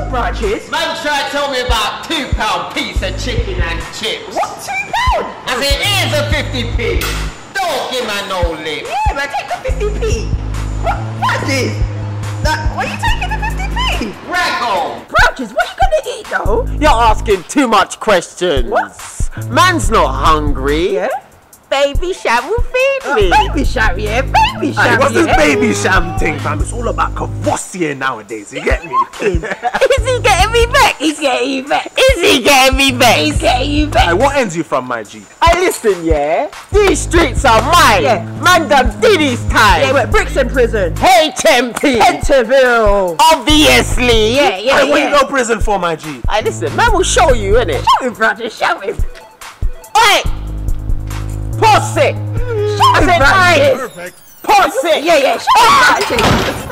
What branches? Man tried to tell me about £2 piece of chicken and chips. What, £2? I said, here's a 50p. Don't give man no lip. Yeah, man, take the 50p. What's this? What are you taking the 50p? Rag on. Branches, what are you gonna eat though? You're asking too much questions. What? Man's not hungry. Yeah? Baby Sham will feed me. Baby Sham, yeah? Baby Sham, Hey, what's this yeah? baby sham thing, fam? It's all about Cavossier nowadays, you get me? Is he getting me back? He's getting you back. Is he getting me back? He's getting you back. Hey, what ends you from, my G? Hey, listen, yeah? These streets are mine. Yeah. Man done did his time. Yeah, we're Brixton Prison. HMP. Pentonville. Obviously. Yeah. Hey, what you go prison for, my G? Hey, listen, man will show you, innit? Show him, brother, show him. Hey! Pussy! Show him, I said, brother. hey! Pussy! Yeah, show him, brother.